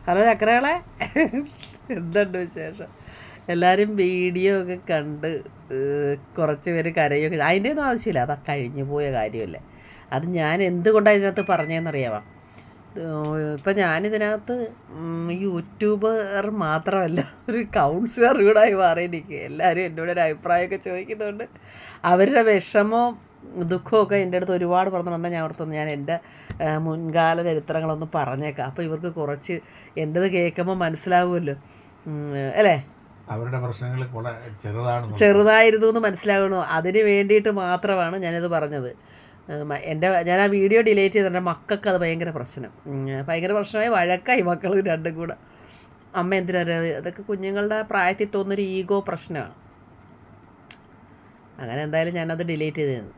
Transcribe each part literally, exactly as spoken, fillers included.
Hello ചക്രകളെ, എന്തുണ്ട് വിശേഷം? എല്ലാവരും വീഡിയോ ഒക്കെ കണ്ട് കുറച്ച് പേര് കരയൊക്കെ. അതിൻ്റെ ഒന്നും ആവശ്യമില്ല, അതാ കഴിഞ്ഞു പോയ കാര്യമല്ലേ. അത് ഞാൻ എന്തുകൊണ്ടാണ് ഇതിനകത്ത് പറഞ്ഞതെന്നറിയാമോ? ഇപ്പം ഞാനിതിനകത്ത് യൂട്യൂബർ മാത്രമല്ല, ഒരു കൗൺസിലർ കൂടെ ആയി മാറി എനിക്ക്. എല്ലാവരും എന്നോട് ഒരു അഭിപ്രായമൊക്കെ ചോദിക്കുന്നുണ്ട്. അവരുടെ വിഷമവും ദുഃഖമൊക്കെ എൻ്റെ അടുത്ത് ഒരുപാട് പറഞ്ഞു വന്നാൽ ഞാൻ ഓർത്തു ഞാൻ എൻ്റെ മുൻകാല ചരിത്രങ്ങളൊന്ന് പറഞ്ഞേക്കാം. അപ്പോൾ ഇവർക്ക് കുറച്ച് എൻ്റെത് കേൾക്കുമ്പോൾ മനസ്സിലാവുമല്ലോ, അല്ലേ? അവരുടെ പ്രശ്നങ്ങൾ ചെറുതായിരുന്നു എന്ന് മനസ്സിലാകണോ, അതിന് വേണ്ടിയിട്ട് മാത്രമാണ് ഞാനിത് പറഞ്ഞത്. എൻ്റെ ഞാൻ ആ വീഡിയോ ഡിലീറ്റ് ചെയ്തിട്ട് എൻ്റെ മക്കൾക്ക് അത് ഭയങ്കര പ്രശ്നം ഭയങ്കര പ്രശ്നമായി വഴക്കായി മക്കൾ രണ്ടും കൂടെ. അമ്മ എന്തിനാ അതൊക്കെ കുഞ്ഞുങ്ങളുടെ പ്രായത്തിൽ തോന്നുന്നൊരു ഈഗോ പ്രശ്നമാണ്. അങ്ങനെ എന്തായാലും ഞാനത് ഡിലീറ്റ് ചെയ്തത്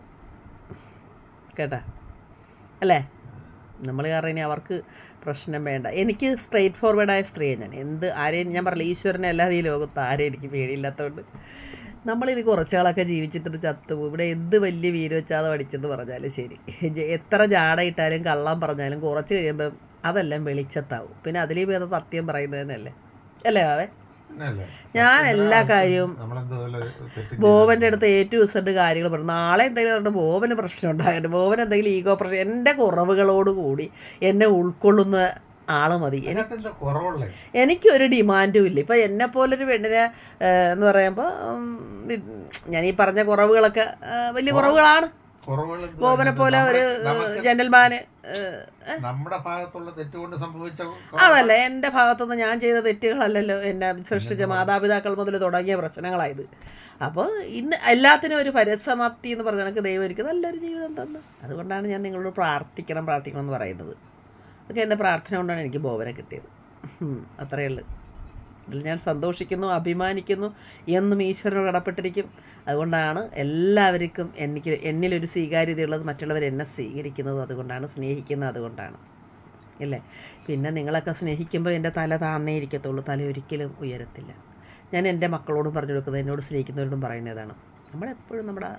കേട്ടാ, അല്ലേ? നമ്മൾ കാരണം ഇനി അവർക്ക് പ്രശ്നം വേണ്ട. എനിക്ക് സ്ട്രെയിറ്റ് ഫോർവേഡായ സ്ത്രീയാണ് ഞാൻ. എന്ത് ആരെയും ഞാൻ പറയില്ല, ഈശ്വരനെ അല്ലാതെ ഈ ലോകത്ത് ആരെയും എനിക്ക് പേടിയില്ലാത്തതുകൊണ്ട് നമ്മളിനി കുറച്ചാളൊക്കെ ജീവിച്ചിട്ട് ചത്തുപോകും. ഇവിടെ എന്ത് വലിയ വീരവച്ചാതം അടിച്ചെന്ന് പറഞ്ഞാലും ശരി, എത്ര ജാടയിട്ടാലും കള്ളം പറഞ്ഞാലും കുറച്ച് കഴിയുമ്പം അതെല്ലാം വെളിച്ചത്താവും. പിന്നെ അതിലേ ഭേദം സത്യം പറയുന്നതന്നെയല്ലേ, അല്ലേ ആവേ? ഞാൻ എല്ലാ കാര്യവും ബോബൻ്റെ അടുത്ത് എ ടു ഇസഡ് കാര്യങ്ങൾ പറഞ്ഞു. നാളെ എന്തെങ്കിലും പറഞ്ഞിട്ട് ബോബന് പ്രശ്നം ഉണ്ടാകരുത്, ബോബൻ എന്തെങ്കിലും ഈഗോ പ്രശ്നം. എൻ്റെ കുറവുകളോട് കൂടി എന്നെ ഉൾക്കൊള്ളുന്ന ആള് മതി. എനിക്കൊരു ഡിമാൻഡും ഇല്ല. ഇപ്പം എന്നെ പോലൊരു പെണ്ണിനെ എന്ന് പറയുമ്പോൾ ഞാൻ ഈ പറഞ്ഞ കുറവുകളൊക്കെ വലിയ കുറവുകളാണ്. ബോബനെ പോലെ ഒരു ജെന്റിൽമാന് നമ്മുടെ ഭാഗത്തുള്ള തെറ്റുകൊണ്ട് സംഭവിച്ച അതല്ല, എൻ്റെ ഭാഗത്തുനിന്ന് ഞാൻ ചെയ്ത തെറ്റുകളല്ലല്ലോ എന്നെ സൃഷ്ടിച്ച മാതാപിതാക്കൾ മുതൽ തുടങ്ങിയ പ്രശ്നങ്ങളായത്. അപ്പോൾ ഇന്ന് എല്ലാത്തിനും ഒരു പരിസമാപ്തി എന്ന് പറഞ്ഞ കണക്ക് ദൈവം എനിക്ക് നല്ലൊരു ജീവിതം തന്നു. അതുകൊണ്ടാണ് ഞാൻ നിങ്ങളോട് പ്രാർത്ഥിക്കണം പ്രാർത്ഥിക്കണം എന്ന് പറയുന്നത്. ഒക്കെ എൻ്റെ പ്രാർത്ഥന കൊണ്ടാണ് എനിക്ക് ബോബനെ കിട്ടിയത്. അത്രയേ ഉള്ളൂ. ഇതിൽ ഞാൻ സന്തോഷിക്കുന്നു, അഭിമാനിക്കുന്നു, എന്നും ഈശ്വരനോട് കടപ്പെട്ടിരിക്കും. അതുകൊണ്ടാണ് എല്ലാവർക്കും എനിക്ക് എന്നിലൊരു സ്വീകാര്യതയുള്ളത്, മറ്റുള്ളവർ എന്നെ സ്വീകരിക്കുന്നത് അതുകൊണ്ടാണ്, സ്നേഹിക്കുന്നത് അതുകൊണ്ടാണ്, ഇല്ലേ? പിന്നെ നിങ്ങളൊക്കെ സ്നേഹിക്കുമ്പോൾ എൻ്റെ തല താന്നേ ഇരിക്കത്തുള്ളൂ, തല ഒരിക്കലും ഉയരത്തില്ല. ഞാൻ എൻ്റെ മക്കളോടും പറഞ്ഞു കൊടുക്കുന്നത്, എന്നോട് സ്നേഹിക്കുന്നവരോടും പറയുന്നതാണ്. നമ്മളെപ്പോഴും നമ്മുടെ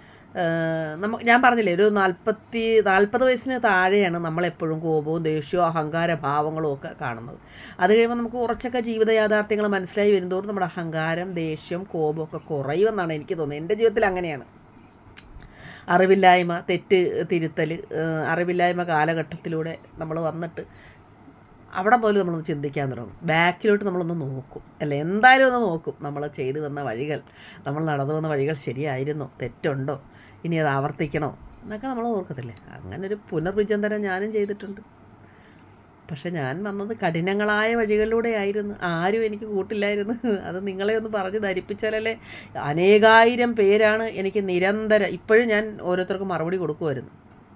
നമ്മ ഞാൻ പറഞ്ഞില്ലേ, ഒരു നാൽപ്പത്തി നാൽപ്പത് വയസ്സിന് താഴെയാണ് നമ്മളെപ്പോഴും കോപവും ദേഷ്യവും അഹങ്കാര ഭാവങ്ങളും ഒക്കെ കാണുന്നത്. അത് കഴിയുമ്പോൾ നമുക്ക് കുറച്ചൊക്കെ ജീവിത യാഥാർത്ഥ്യങ്ങൾ മനസ്സിലായി വരുന്നതോറും നമ്മുടെ അഹങ്കാരം, ദേഷ്യം, കോപമൊക്കെ കുറയുമെന്നാണ് എനിക്ക് തോന്നുന്നത്. എൻ്റെ ജീവിതത്തിൽ അങ്ങനെയാണ്. അറിവില്ലായ്മ, തെറ്റ് തിരുത്തൽ, അറിവില്ലായ്മ കാലഘട്ടത്തിലൂടെ നമ്മൾ വന്നിട്ട് അവിടെ പോലും നമ്മളൊന്ന് ചിന്തിക്കാൻ തുടങ്ങും. ബാക്കിലോട്ട് നമ്മളൊന്ന് നോക്കും, അല്ല എന്തായാലും ഒന്ന് നോക്കും. നമ്മൾ ചെയ്തു വന്ന വഴികൾ, നമ്മൾ നടന്നു വന്ന വഴികൾ ശരിയായിരുന്നോ, തെറ്റുണ്ടോ, ഇനി അത് ആവർത്തിക്കണോ എന്നൊക്കെ നമ്മൾ ഓർക്കത്തില്ലേ. അങ്ങനെ ഒരു പുനർവിചിന്തനം ഞാനും ചെയ്തിട്ടുണ്ട്. പക്ഷെ ഞാൻ വന്നത് കഠിനങ്ങളായ വഴികളിലൂടെ ആയിരുന്നു. ആരും എനിക്ക് കൂട്ടില്ലായിരുന്നു. അത് നിങ്ങളെ ഒന്ന് പറഞ്ഞ് ധരിപ്പിച്ചാലല്ലേ. അനേകായിരം പേരാണ് എനിക്ക് നിരന്തരം, ഇപ്പോഴും ഞാൻ ഓരോരുത്തർക്കും മറുപടി കൊടുക്കുമായിരുന്നു,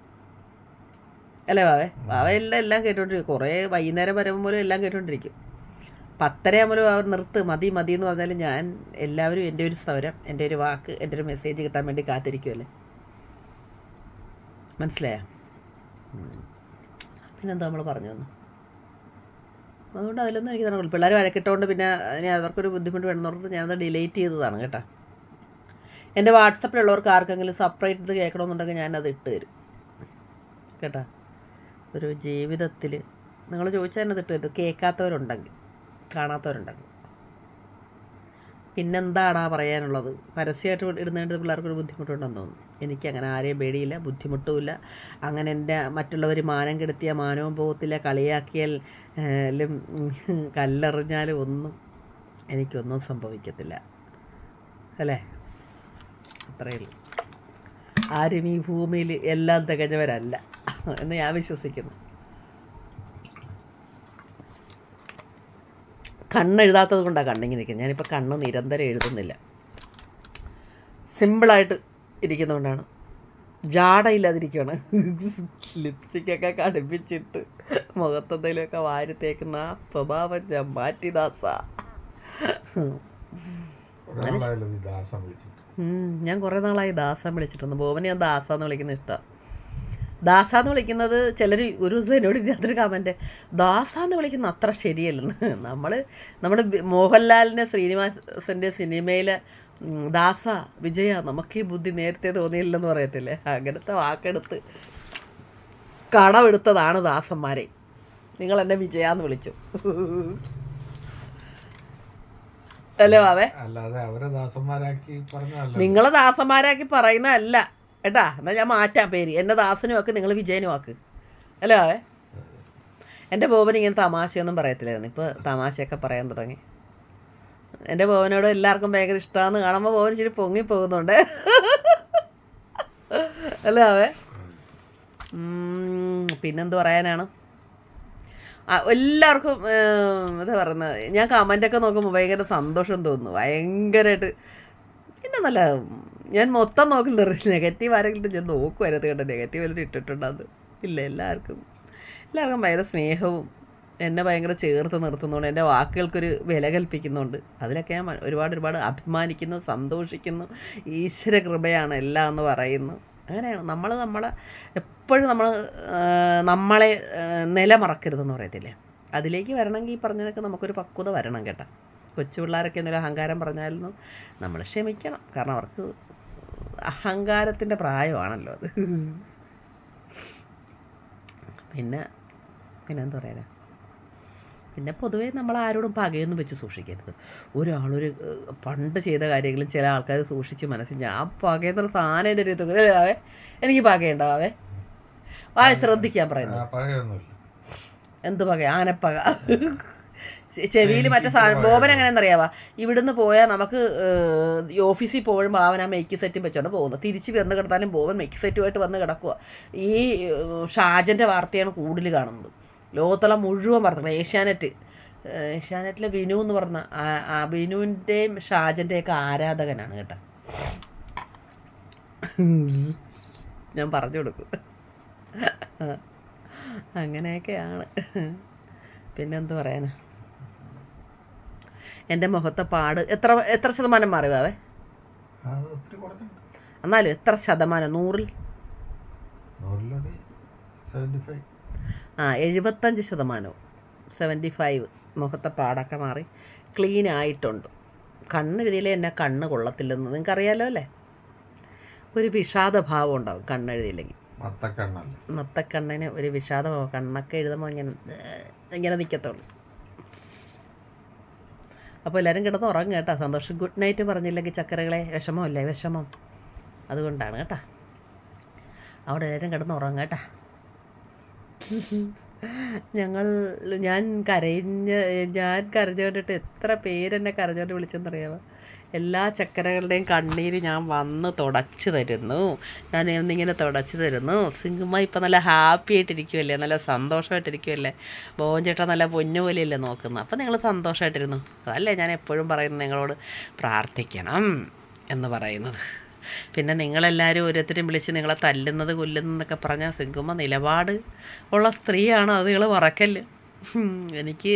അല്ലേ വാവേ? വാവ എല്ലാം എല്ലാം കേട്ടോണ്ടിരിക്കും. കുറേ വൈകുന്നേരം വരുമ്പോൾ പോലും എല്ലാം കേട്ടോണ്ടിരിക്കും. പത്തരയാകുമ്പോഴും അവർ നിർത്ത്, മതി മതി എന്ന് പറഞ്ഞാലും ഞാൻ എല്ലാവരും എൻ്റെ ഒരു സ്വരം, എൻ്റെ ഒരു വാക്ക്, എൻ്റെ ഒരു മെസ്സേജ് കിട്ടാൻ വേണ്ടി കാത്തിരിക്കുമല്ലേ. മനസ്സിലായോ? പിന്നെന്താ നമ്മൾ പറഞ്ഞു തന്നു. അതുകൊണ്ട് അതിലൊന്നും എനിക്ക് തന്നെ പിള്ളേർ വഴക്കിട്ടുകൊണ്ട് പിന്നെ ഇനി അവർക്കൊരു ബുദ്ധിമുട്ട് വേണമെന്ന് പറഞ്ഞിട്ട് ഞാനത് ഡിലീറ്റ് ചെയ്തതാണ് കേട്ടോ. എൻ്റെ വാട്സപ്പിലുള്ളവർക്ക് ആർക്കെങ്കിലും സെപ്പറേറ്റ് ഇത് കേൾക്കണമെന്നുണ്ടെങ്കിൽ ഞാനത് ഇട്ട് തരും കേട്ടോ. ഒരു ജീവിതത്തിൽ നിങ്ങൾ ചോദിച്ചാൽ തന്നെ ഇട്ട് തരും, കേൾക്കാത്തവരുണ്ടെങ്കിൽ, കാണാത്തവരുണ്ടെങ്കിൽ. പിന്നെന്താടാ പറയാനുള്ളത്? പരസ്യമായിട്ട് ഇടുന്നതിൻ്റെ പിള്ളേർക്കൊരു ബുദ്ധിമുട്ടുണ്ടെന്ന് തോന്നുന്നു. എനിക്കങ്ങനെ ആരെയും പേടിയില്ല, ബുദ്ധിമുട്ടുമില്ല. അങ്ങനെ എൻ്റെ മറ്റുള്ളവർ മാനം കെടുത്തിയ മാനവും പോകത്തില്ല, കളിയാക്കിയാലും കല്ലെറിഞ്ഞാലും ഒന്നും എനിക്കൊന്നും സംഭവിക്കത്തില്ല, അല്ലേ? അത്രയേ ഉള്ളൂ. ആരും ഈ ഭൂമിയിൽ എല്ലാം തികഞ്ഞവരല്ല എന്ന് ഞാൻ വിശ്വസിക്കുന്നു. കണ്ണെഴുതാത്തത് കൊണ്ടാണ് കണ്ണിങ്ങനെ ഇരിക്കുന്നത്. ഞാനിപ്പോൾ കണ്ണ് നിരന്തരം എഴുതുന്നില്ല, സിമ്പിളായിട്ട് ഇരിക്കുന്നതുകൊണ്ടാണ്. ജാടയില്ലാതിരിക്കുകയാണ്. ലിപ്സ്റ്റിക്കൊക്കെ കടുപ്പിച്ചിട്ട് മുഖത്തെന്തെങ്കിലുമൊക്കെ വാരി തേക്കുന്ന ആ സ്വഭാവം ഞാൻ മാറ്റിദാസ. ഞാൻ കുറേ നാളായി ദാസ വിളിച്ചിട്ടുണ്ട്. ബോബനെ ഞാൻ ദാസാന്ന് വിളിക്കുന്ന ഇഷ്ടമാണ്. ദാസാന്ന് വിളിക്കുന്നത് ചിലർ ഒരു ദിവസം എന്നോട് ഇതിനകത്തൊരു കമൻറ്റ്, ദാസാന്ന് വിളിക്കുന്ന അത്ര ശരിയല്ലെന്ന്. നമ്മൾ നമ്മുടെ മോഹൻലാലിൻ്റെ ശ്രീനിവാസൻ്റെ സിനിമയിലെ ദാസ വിജയ നമുക്ക് ഈ ബുദ്ധി നേരത്തെ തോന്നിയില്ലെന്ന് പറയത്തില്ലേ, അങ്ങനത്തെ വാക്കെടുത്ത് കടമെടുത്തതാണ് ദാസന്മാരെ. നിങ്ങൾ എന്നെ വിജയാന്ന് വിളിച്ചു അല്ലേ വാവേ? അല്ലാതെ അവരെ ദാസന്മാരാക്കി പറഞ്ഞല്ല. നിങ്ങളെ ദാസന്മാരാക്കി പറയുന്നതല്ല കേട്ടാ. എന്നാൽ ഞാൻ മാറ്റാം പേര്. എന്നെ ദാസനും ആക്ക്, നിങ്ങൾ വിജയനും ആക്ക് അല്ലേ വാവേ? എൻ്റെ ബോബൻ ഇങ്ങനെ തമാശയൊന്നും പറയത്തില്ലായിരുന്നു. ഇപ്പോൾ തമാശയൊക്കെ പറയാൻ തുടങ്ങി. എൻ്റെ ബോബനോട് എല്ലാവർക്കും ഭയങ്കര ഇഷ്ടമാണെന്ന് കാണുമ്പോൾ ബോബൻ ഇച്ചിരി പൊങ്ങി പോകുന്നുണ്ട് അല്ലേ വാവേ? പിന്നെന്ത് പറയാനാണ്? എല്ലാവർക്കും എന്താ പറയുന്നത്, ഞാൻ കമൻ്റൊക്കെ നോക്കുമ്പോൾ ഭയങ്കര സന്തോഷം തോന്നുന്നു, ഭയങ്കരമായിട്ട്. പിന്നെ നല്ല ഞാൻ മൊത്തം നോക്കുന്നില്ല, നെഗറ്റീവ് ആരെങ്കിലും ഞാൻ നോക്കുമായിരുന്നു കേട്ടോ. നെഗറ്റീവ് എല്ലാം ഇട്ടിട്ടുണ്ടാകും ഇല്ല. എല്ലാവർക്കും എല്ലാവർക്കും ഭയങ്കര സ്നേഹവും എന്നെ ഭയങ്കര ചേർത്ത് നിർത്തുന്നുണ്ട്, എൻ്റെ വാക്കുകൾക്കൊരു വില കൽപ്പിക്കുന്നുണ്ട്. അതിലൊക്കെ ഞാൻ ഒരുപാട് ഒരുപാട് അഭിമാനിക്കുന്നു, സന്തോഷിക്കുന്നു. ഈശ്വര കൃപയാണ് എല്ലാം എന്ന് പറയുന്നു. അങ്ങനെയാണ് നമ്മൾ നമ്മളെ എപ്പോഴും നമ്മൾ നമ്മളെ നിലമറക്കരുതെന്ന് പറയത്തില്ലേ, അതിലേക്ക് വരണമെങ്കിൽ ഈ പറഞ്ഞതൊക്കെ നമുക്കൊരു പക്വത വരണം കേട്ടോ. കൊച്ചു പിള്ളേരൊക്കെ എന്തെങ്കിലും അഹങ്കാരം പറഞ്ഞാലും നമ്മൾ ക്ഷമിക്കണം, കാരണം അവർക്ക് അഹങ്കാരത്തിൻ്റെ പ്രായമാണല്ലോ അത്. പിന്നെ പിന്നെ എന്താ പറയാ, പിന്നെ പൊതുവേ നമ്മൾ ആരോടും പകയൊന്നും വെച്ച് സൂക്ഷിക്കരുത്. ഒരാളൊരു പണ്ട് ചെയ്ത കാര്യങ്ങളും ചില ആൾക്കാർ സൂക്ഷിച്ച് മനസ്സിൽ, ഞാൻ പകയെന്നുള്ള സാധനം എൻ്റെ ഒരു തുകയാവേ, എനിക്ക് പകയുണ്ടാവേ. വായ ശ്രദ്ധിക്കാൻ പറയുന്നത് എന്ത് പക? ആനപ്പക. ചെവിയിൽ മറ്റേ സാധനം. ബോബൻ എങ്ങനെയെന്നറിയാവാ, ഇവിടുന്ന് പോയാൽ നമുക്ക് ഓഫീസിൽ പോകുമ്പോൾ അവൻ ആ മേക്ക് സെറ്റും വെച്ചോണ്ട് പോകുന്നത്. തിരിച്ച് വന്ന് കിടന്നാലും ബോബൻ മേക്ക് സെറ്റുമായിട്ട് വന്ന് കിടക്കുക. ഈ ഷാജൻ്റെ വാർത്തയാണ് കൂടുതൽ കാണുന്നത്. ലോകത്തുള്ള മുഴുവൻ വാർത്തകൾ. ഏഷ്യാനെറ്റ് ഏഷ്യാനെറ്റിലെ ബിനു എന്ന് പറഞ്ഞ ആ ബിനുവിൻ്റെയും ഷാജൻ്റെയൊക്കെ ആരാധകനാണ് കേട്ടോ. ഞാൻ പറഞ്ഞു കൊടുക്കും. അങ്ങനെയൊക്കെയാണ്. പിന്നെന്ത് പറയാനാ, എൻ്റെ മുഖത്തെ പാട് എത്ര എത്ര ശതമാനം മാറിയാവേ? എന്നാലും എത്ര ശതമാനം? നൂറിൽ ആ എഴുപത്തഞ്ച് ശതമാനവും സെവൻറ്റി ഫൈവ് മുഖത്തെ പാടൊക്കെ മാറി ക്ലീൻ ആയിട്ടുണ്ട്. കണ്ണെഴുതിയില്ലേ എന്നെ കണ്ണ് കൊള്ളത്തില്ലെന്ന് നിങ്ങൾക്കറിയാലോ അല്ലേ? ഒരു വിഷാദഭാവം ഉണ്ടാവും കണ്ണെഴുതിയില്ലെങ്കിൽ. മത്തക്കണ്ണിന് ഒരു വിഷാദഭാവം, കണ്ണൊക്കെ എഴുതുമ്പോൾ ഇങ്ങനെ ഇങ്ങനെ നിൽക്കത്തുള്ളൂ. അപ്പോൾ എല്ലാവരും കിടന്ന് ഉറങ്ങും കേട്ടോ. സന്തോഷം ഗുഡ് നൈറ്റ് പറഞ്ഞില്ലെങ്കിൽ ചക്കരകളെ വിഷമമല്ലേ? വിഷമം അതുകൊണ്ടാണ് കേട്ടോ. അവിടെ എല്ലാവരും കിടന്ന് ഉറങ്ങും കേട്ടോ. ഞങ്ങൾ ഞാൻ കരഞ്ഞ് ഞാൻ കരഞ്ഞുകൊണ്ടിട്ട് എത്ര പേരെന്നെ കരഞ്ഞുകൊണ്ട് വിളിച്ചെന്നറിയാമോ? എല്ലാ ചക്കരകളുടെയും കണ്ണീര് ഞാൻ വന്ന് തുടച്ച് തരുന്നു. ഞാൻ എന്നിങ്ങനെ തുടച്ച് തരുന്നു. സിംഗമ്മ ഇപ്പം നല്ല ഹാപ്പി ആയിട്ടിരിക്കുമല്ലേ, നല്ല സന്തോഷമായിട്ടിരിക്കുമല്ലേ? ബോബൻ ചേട്ടാ നല്ല പൊന്നു പോലെയല്ലേ നോക്കുന്നത്. അപ്പം നിങ്ങൾ സന്തോഷമായിട്ടിരുന്നു. അതല്ലേ ഞാൻ എപ്പോഴും പറയുന്നത്, നിങ്ങളോട് പ്രാർത്ഥിക്കണം എന്ന് പറയുന്നത്. പിന്നെ നിങ്ങളെല്ലാവരും ഓരോരുത്തരും വിളിച്ച് നിങ്ങളെ തല്ലുന്നത് കൊല്ലുന്നതെന്നൊക്കെ പറഞ്ഞാൽ സിംഗമ്മ നിലപാട് ഉള്ള സ്ത്രീയാണ്, അത് നിങ്ങൾ മറക്കല്ല്. എനിക്ക്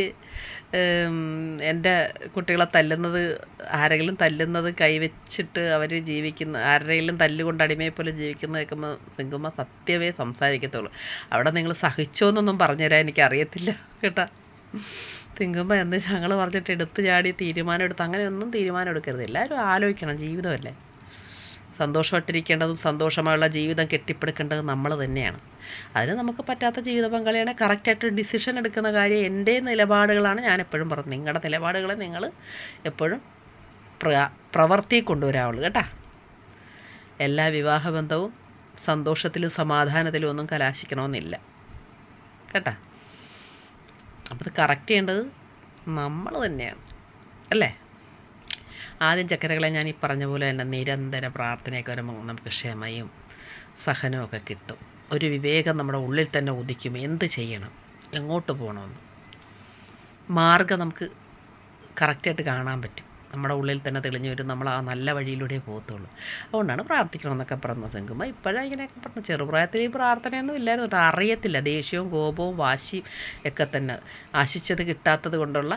എൻ്റെ കുട്ടികളെ തല്ലുന്നത്, ആരെങ്കിലും തല്ലുന്നത് കൈവച്ചിട്ട് അവർ ജീവിക്കുന്ന, ആരെങ്കിലും തല്ലുകൊണ്ട് അടിമയെ പോലെ ജീവിക്കുന്നത് കേൾക്കുമ്പോൾ സിംഗമ്മ സത്യമേ സംസാരിക്കത്തുള്ളൂ. അവിടെ നിങ്ങൾ സഹിച്ചോന്നൊന്നും പറഞ്ഞുതരാൻ എനിക്കറിയത്തില്ല കേട്ടോ. സിംഗമ്മ എന്ന് ഞങ്ങൾ പറഞ്ഞിട്ട് എടുത്ത് ചാടി തീരുമാനം എടുത്ത് അങ്ങനെയൊന്നും തീരുമാനം എടുക്കരുത്. എല്ലാവരും ആലോചിക്കണം, ജീവിതമല്ലേ. സന്തോഷമായിട്ടിരിക്കേണ്ടതും സന്തോഷമായുള്ള ജീവിതം കെട്ടിപ്പടുക്കേണ്ടതും നമ്മൾ തന്നെയാണ്. അതിന് നമുക്ക് പറ്റാത്ത ജീവിത പങ്കാളിയാണ് കറക്റ്റായിട്ട് ഡിസിഷൻ എടുക്കുന്ന കാര്യം. എൻ്റെ നിലപാടുകളാണ് ഞാൻ എപ്പോഴും പറഞ്ഞത്. നിങ്ങളുടെ നിലപാടുകളെ നിങ്ങൾ എപ്പോഴും പ്ര പ്രവർത്തി കൊണ്ടുവരാവുള്ളൂ കേട്ടോ. എല്ലാ വിവാഹബന്ധവും സന്തോഷത്തിലും സമാധാനത്തിലും ഒന്നും കലാശിക്കണമെന്നില്ല കേട്ടോ. അപ്പോൾ ഇത് കറക്റ്റ് ചെയ്യേണ്ടത് നമ്മൾ തന്നെയാണ് അല്ലേ? ആദ്യം ചക്കരകളെ ഞാൻ ഈ പറഞ്ഞ പോലെ തന്നെ നിരന്തര പ്രാർത്ഥനയൊക്കെ വരുമ്പോൾ നമുക്ക് ക്ഷമയും സഹനവും ഒക്കെ കിട്ടും. ഒരു വിവേകം നമ്മുടെ ഉള്ളിൽ തന്നെ ഉദിക്കും. എന്ത് ചെയ്യണം, എങ്ങോട്ട് പോകണമെന്ന് മാർഗ്ഗം നമുക്ക് കറക്റ്റായിട്ട് കാണാൻ പറ്റും. നമ്മുടെ ഉള്ളിൽ തന്നെ തെളിഞ്ഞു വരും. നമ്മൾ ആ നല്ല വഴിയിലൂടെ പോകത്തുള്ളൂ. അതുകൊണ്ടാണ് പ്രാർത്ഥിക്കണം എന്നൊക്കെ പറഞ്ഞ സിംഗമ്മ. ഇപ്പോഴാണ് ഇങ്ങനെയൊക്കെ പറഞ്ഞു. ചെറുപ്രായത്തിൽ ഈ പ്രാർത്ഥനയൊന്നും ഇല്ലായിരുന്നു കേട്ടോ. അറിയത്തില്ല, ദേഷ്യവും കോപവും വാശിയും ഒക്കെ തന്നെ. ആശിച്ചത് കിട്ടാത്തത് കൊണ്ടുള്ള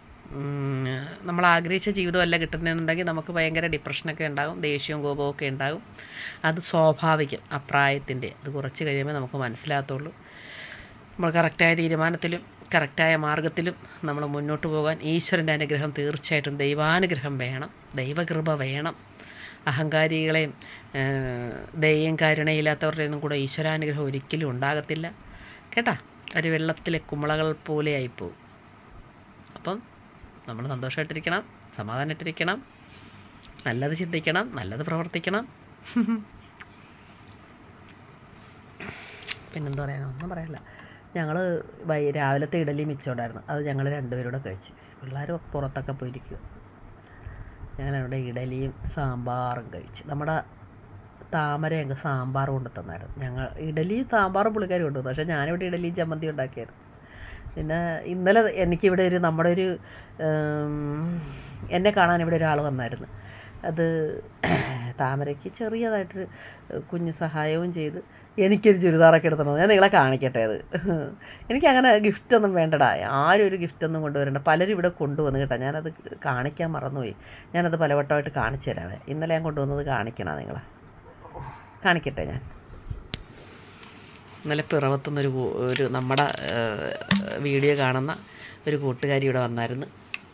നമ്മൾ ആഗ്രഹിച്ച ജീവിതമല്ല കിട്ടുന്നതെന്നുണ്ടെങ്കിൽ നമുക്ക് ഭയങ്കര ഡിപ്രഷനൊക്കെ ഉണ്ടാകും, ദേഷ്യവും കോപവും ഒക്കെ ഉണ്ടാകും. അത് സ്വാഭാവികം, അപ്രായത്തിൻ്റെ. അത് കുറച്ച് കഴിയുമ്പോൾ നമുക്ക് മനസ്സിലാകത്തുള്ളൂ. നമ്മൾ കറക്റ്റായ തീരുമാനത്തിലും കറക്റ്റായ മാർഗത്തിലും നമ്മൾ മുന്നോട്ട് പോകാൻ ഈശ്വരൻ്റെ അനുഗ്രഹം തീർച്ചയായിട്ടും, ദൈവാനുഗ്രഹം വേണം, ദൈവകൃപ വേണം. അഹങ്കാരികളെയും ദയയും കരുണയില്ലാത്തവരുടെയൊന്നും കൂടെ ഈശ്വരാനുഗ്രഹം ഒരിക്കലും ഉണ്ടാകത്തില്ല കേട്ടോ. ഒരു വെള്ളത്തിലെ കുമ്പളകൾ പോലെ ആയിപ്പോവും. അപ്പം നമ്മൾ സന്തോഷമായിട്ടിരിക്കണം, സമാധാനമായിട്ടിരിക്കണം, നല്ലത് ചിന്തിക്കണം, നല്ലത് പ്രവർത്തിക്കണം. പിന്നെന്താ പറയാനോ, ഒന്നും പറയില്ല. ഞങ്ങൾ വൈ രാവിലത്തെ ഇഡലി മിച്ചമുണ്ടായിരുന്നു, അത് ഞങ്ങൾ രണ്ടുപേരും കൂടെ കഴിച്ച്. പിള്ളേർ പുറത്തൊക്കെ പോയിരിക്കുക. ഞാനവിടെ ഇഡലിയും സാമ്പാറും കഴിച്ച്. നമ്മുടെ താമര ഞങ്ങൾക്ക് സാമ്പാർ കൊണ്ട് തന്നായിരുന്നു. ഞങ്ങൾ ഇഡലിയും സാമ്പാറും പുള്ളിക്കാരി കൊണ്ടുവന്നു. പക്ഷേ ഞാനിവിടെ ഇഡലിയും ചമ്മന്തി ഉണ്ടാക്കിയായിരുന്നു. പിന്നെ ഇന്നലെ എനിക്കിവിടെ ഒരു നമ്മുടെ ഒരു എന്നെ കാണാൻ ഇവിടെ ഒരാൾ വന്നായിരുന്നു. അത് താമരയ്ക്ക് ചെറിയതായിട്ടൊരു കുഞ്ഞു സഹായവും ചെയ്ത് എനിക്കൊരു ചുരിദാറൊക്കെ എടുത്തണം. ഞാൻ നിങ്ങളെ കാണിക്കട്ടെ. അത് എനിക്കങ്ങനെ ഗിഫ്റ്റൊന്നും വേണ്ടടാ, ആരും ഒരു ഗിഫ്റ്റൊന്നും കൊണ്ടുവരണ്ട. പലരും ഇവിടെ കൊണ്ടുവന്ന് കേട്ടോ, ഞാനത് കാണിക്കാൻ മറന്നുപോയി. ഞാനത് പലവട്ടമായിട്ട് കാണിച്ചു തരാവേ. ഇന്നലെ ഞാൻ കൊണ്ടുവന്നത് കാണിക്കണം, നിങ്ങളെ കാണിക്കട്ടെ. ഞാൻ ഇന്നലെ പിറവത്തുനിന്നൊരു ഒരു നമ്മുടെ വീഡിയോ കാണുന്ന ഒരു കൂട്ടുകാരി ഇവിടെ വന്നായിരുന്നു.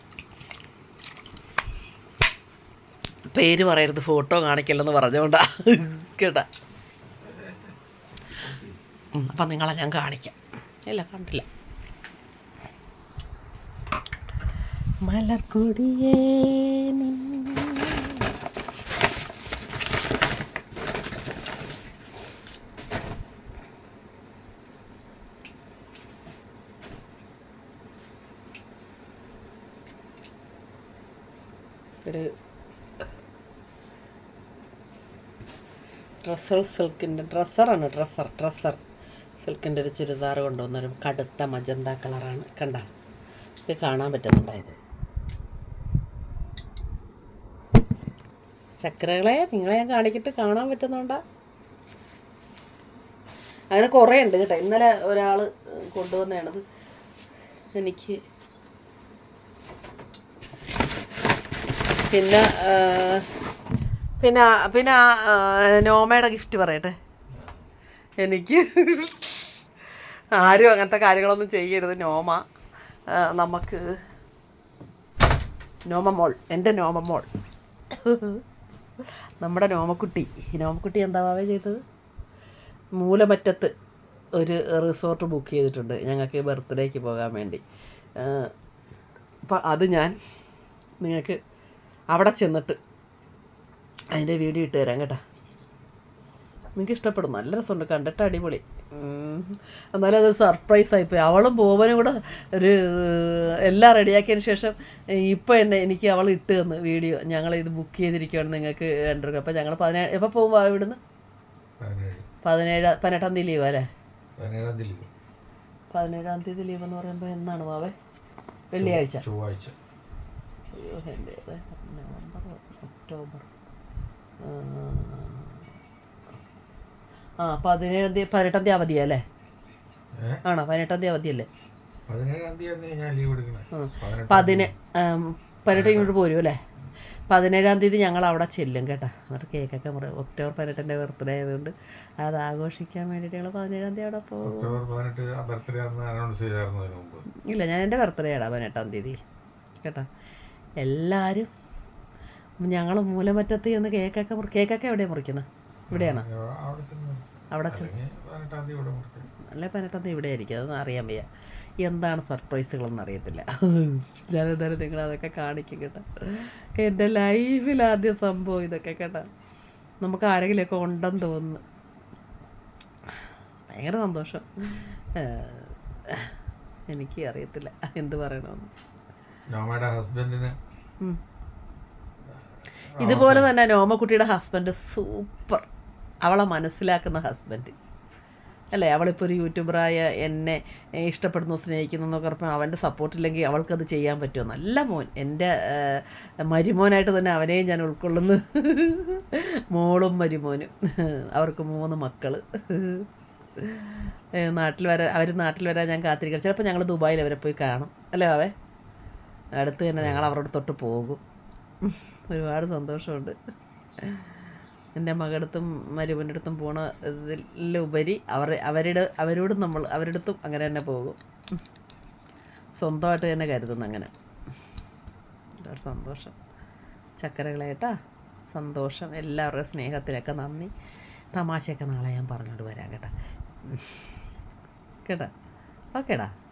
പേര് പറയരുത്, ഫോട്ടോ കാണിക്കില്ലെന്ന് പറഞ്ഞുകൊണ്ടാ കേട്ടാ. അപ്പം നിങ്ങളെ ഞാൻ കാണിക്കാം. ഇല്ല, കണ്ടില്ല. മലക്കൊടിയേ ഒരു ഡ്രസ്സർ സിൽക്കിൻ്റെ ഡ്രസ്സറാണ് ഡ്രസ്സർ ഡ്രസ്സർ സിൽക്കിൻ്റെ ഒരു ചുരിദാർ കൊണ്ടുവന്നൊരു കടുത്ത മജന്ത കളറാണ്. കണ്ട, ഇത് കാണാൻ പറ്റുന്നുണ്ടായത്. ചക്കരകളെ നിങ്ങളെ ഞാൻ കാണിക്കിട്ട് കാണാൻ പറ്റുന്നുണ്ടോ? അങ്ങനെ കുറേ ഉണ്ട് കേട്ടോ. ഇന്നലെ ഒരാൾ കൊണ്ടുവന്നതാണത്. എനിക്ക് പിന്നെ പിന്നെ പിന്നെ നോമയുടെ ഗിഫ്റ്റ് പറയട്ടെ. എനിക്ക് ആരും അങ്ങനത്തെ കാര്യങ്ങളൊന്നും ചെയ്യരുത്. നോമ നമുക്ക് നോമ മോൾ, എൻ്റെ നോമ മോൾ, നമ്മുടെ നോമക്കുട്ടി. നോമക്കുട്ടി എന്താവേ ചെയ്തത്? മൂലമറ്റത്ത് ഒരു റിസോർട്ട് ബുക്ക് ചെയ്തിട്ടുണ്ട് ഞങ്ങൾക്ക് ബർത്ത്ഡേക്ക് പോകാൻ വേണ്ടി. അപ്പം അത് ഞാൻ നിങ്ങൾക്ക് അവിടെ ചെന്നിട്ട് അതിൻ്റെ വീഡിയോ ഇട്ട് തരാം കേട്ടോ. നിങ്ങൾക്ക് ഇഷ്ടപ്പെടും, നല്ല രസമുണ്ട്, കണ്ടിട്ട് അടിപൊളി. എന്നാലും അത് സർപ്രൈസ് ആയിപ്പോയി. അവളും പോവനും കൂടെ ഒരു എല്ലാം റെഡിയാക്കിയതിന് ശേഷം ഇപ്പം എന്നെ എനിക്ക് അവൾ ഇട്ട് തന്നു വീഡിയോ. ഞങ്ങൾ ഇത് ബുക്ക് ചെയ്തിരിക്കുകയാണ് നിങ്ങൾക്ക് കണ്ടിരിക്കും. അപ്പം ഞങ്ങൾ പതിനേഴ് എപ്പോൾ പോകുമ്പോൾ ഇവിടുന്ന് പതിനേഴ് പതിനെട്ടാം തീയതി ലീവ് അല്ലേ? പതിനേഴാം തീയതി ലീവ് എന്ന് പറയുമ്പോൾ എന്നാണ് മാവേ? വെള്ളിയാഴ്ച. ചൊവ്വാഴ്ച. അയ്യോ എൻ്റെ നവംബർ ഒക്ടോബർ ആ പതിനേഴാം തീയതി പതിനെട്ടാം തീയതി അവധിയല്ലേ? ആണോ? പതിനെട്ടാം തീയതി അവധിയല്ലേ? പതിനെ പതിനെട്ട് ഇങ്ങോട്ട് പോരും അല്ലേ? പതിനേഴാം തീയതി ഞങ്ങൾ അവിടെ ചെല്ലും കേട്ടോ. എന്നിട്ട് കേക്കൊക്കെ മുറി. ഒക്ടോബർ പതിനെട്ടിൻ്റെ ബർത്ത്ഡേ ആയതുകൊണ്ട് അത് ആഘോഷിക്കാൻ വേണ്ടിയിട്ട് ഞങ്ങൾ പതിനേഴാം തീയതി അവിടെ പോകും. ഇല്ല, ഞാൻ എൻ്റെ ബർത്ത്ഡേ ആടാ പതിനെട്ടാം തീയതി കേട്ടോ. എല്ലാവരും ഞങ്ങൾ മൂലമറ്റത്ത് ചെന്ന് കേക്കൊക്കെ മുറി. കേക്കൊക്കെ എവിടെയാണ് മുറിക്കുന്നത്? ഇവിടെയാണോ? അവിടെ അല്ലേ പതിനെട്ടാം തീയതി ഇവിടെ ആയിരിക്കും. അതൊന്നും അറിയാൻ വയ്യ. എന്താണ് സർപ്രൈസുകളൊന്നും അറിയത്തില്ല. ഞാനെന്തായാലും നിങ്ങളതൊക്കെ കാണിക്കും കേട്ടോ. എൻ്റെ ലൈഫിൽ ആദ്യ സംഭവം ഇതൊക്കെ കേട്ടോ. നമുക്ക് ആരെങ്കിലുമൊക്കെ ഉണ്ടെന്ന് തോന്നുന്നു. ഭയങ്കര സന്തോഷം. എനിക്ക് അറിയത്തില്ല എന്ത് പറയണമെന്ന്. ഇതുപോലെ തന്നെ നോമക്കുട്ടിയുടെ ഹസ്ബൻഡ് സൂപ്പർ. അവളെ മനസ്സിലാക്കുന്ന ഹസ്ബൻഡ് അല്ലേ? അവളിപ്പോൾ ഒരു യൂട്യൂബറായ എന്നെ ഇഷ്ടപ്പെടുന്നു, സ്നേഹിക്കുന്നു എന്നൊക്കെ പറഞ്ഞാൽ അവൻ്റെ സപ്പോർട്ടില്ലെങ്കിൽ അവൾക്കത് ചെയ്യാൻ പറ്റുമോ? നല്ല മോൻ, എൻ്റെ മരുമോനായിട്ട് തന്നെ അവനെയും ഞാൻ ഉൾക്കൊള്ളുന്നു. മോളും മരുമോനും, അവർക്ക് മൂന്ന് മക്കൾ. നാട്ടിൽ വരാൻ അവർ നാട്ടിൽ വരാൻ ഞാൻ കാത്തിരിക്കണം. ചിലപ്പോൾ ഞങ്ങൾ ദുബായിൽ അവരെ പോയി കാണും അല്ലേ അവേ? അടുത്ത് തന്നെ ഞങ്ങൾ അവരോട് തൊട്ട് പോകും. ഒരുപാട് സന്തോഷമുണ്ട്. എൻ്റെ മകടുത്തും മരുമൻ്റെ അടുത്തും പോണ ഇതിലുപരി അവർ അവരുടെ അവരോടും നമ്മൾ അവരുടെ അടുത്തും അങ്ങനെ തന്നെ പോകും. സ്വന്തമായിട്ട് തന്നെ കരുതുന്നു. അങ്ങനെ ഒരുപാട് സന്തോഷം. ചക്കരകളേട്ടാ സന്തോഷം. എല്ലാവരുടെയും സ്നേഹത്തിനൊക്കെ നന്ദി. തമാശയൊക്കെ നാളെ ഞാൻ പറഞ്ഞുകൊണ്ട് വരാം കേട്ടോ കേട്ടോ ഓക്കേടാ.